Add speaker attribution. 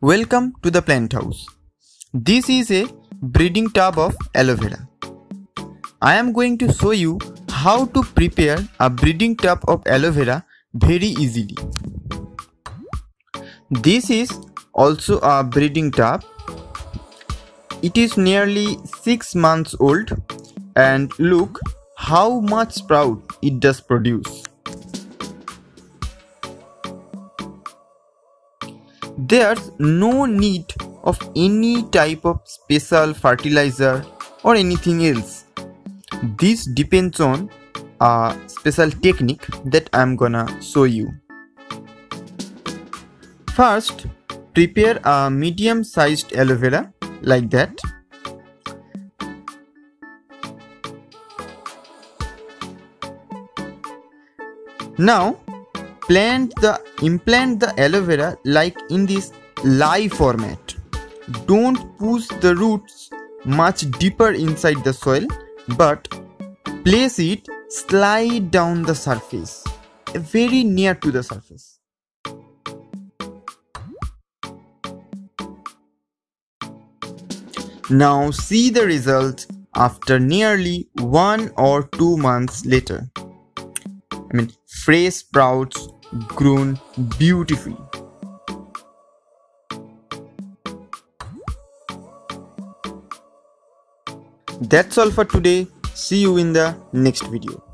Speaker 1: Welcome to the plant house. This is a breeding tub of aloe vera. I am going to show you how to prepare a breeding tub of aloe vera very easily. This is also a breeding tub. It is nearly 6 months old and look how much sprout it does produce. There's no need of any type of special fertilizer or anything else. This depends on a special technique that I'm gonna show you. First, prepare a medium-sized aloe vera like that. Now, implant the aloe vera like in this live format. Don't push the roots much deeper inside the soil, but place it slide down the surface, very near to the surface. Now see the result after nearly 1 or 2 months later. Fresh sprouts grown beautifully. That's all for today. See you in the next video.